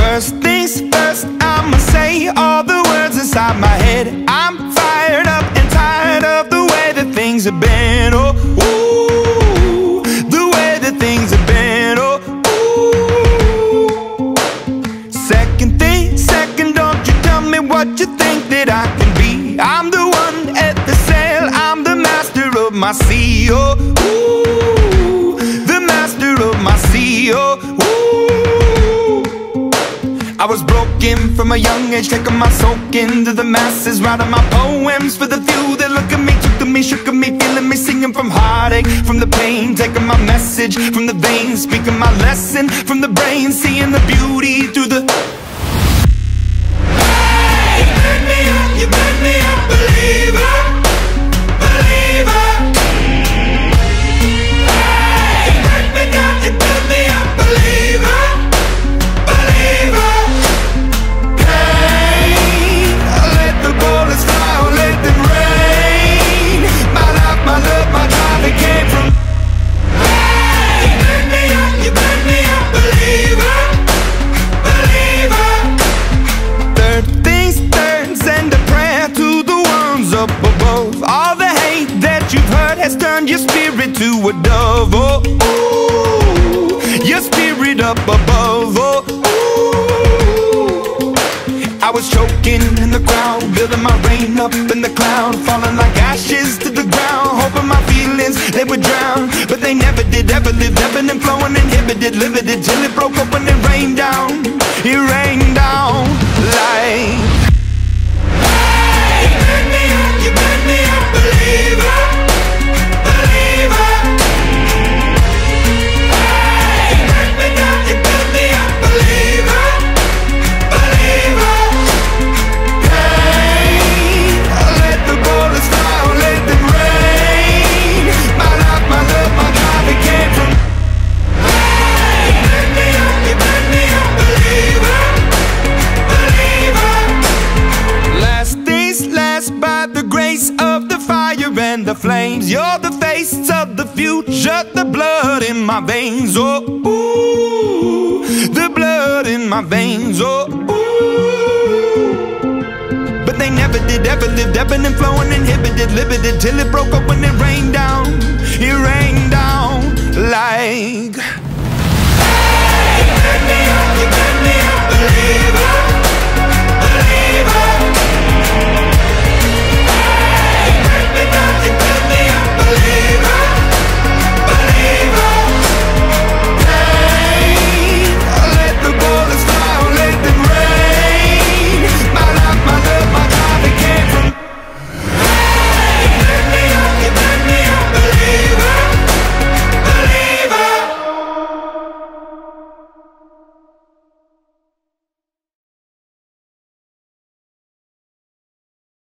First things first, I'ma say all the words inside my head. I'm fired up and tired of the way that things have been. Oh, ooh, the way that things have been. Oh, ooh. Second thing, second, don't you tell me what you think that I can be. I'm the one at the sail, I'm the master of my sea. Oh, ooh, the master of my sea. Oh, ooh. I was broken from a young age, taking my soak into the masses, writing my poems for the few that look at me, took to me, shook at me, feeling me, singing from heartache, from the pain, taking my message from the veins, speaking my lesson from the brain, seeing the beauty through the... Hey, you burn me up, you burn me up, believer, believer. Hey, you burn me down, you burn me up, believer, believer. My love, my drive, it came from... Hey, you burn me up, you burn me up, believer, believer. Third things third, send a prayer to the ones up above. All the hate that you've heard has turned your spirit to a dove. Oh, ooh, your spirit up above. Oh, ooh. I was choking in the crowd, building my rain up in the cloud, falling like ashes to the ground, hoping my feelings, they would drown. But they never did, ever lived, ebbing and flowing, inhibited, limited, till it broke up when it rained down. It rained down like... Hey, you burn me up, you burn me up, believer, believer. Hey, you burn me down, you burn me up, believer, believer. Of the fire and the flames, you're the face of the future, the blood in my veins. Oh, ooh, the blood in my veins. Oh, ooh. But they never did, ever lived, ebbing and flowing, inhibited, limited, till it broke up when it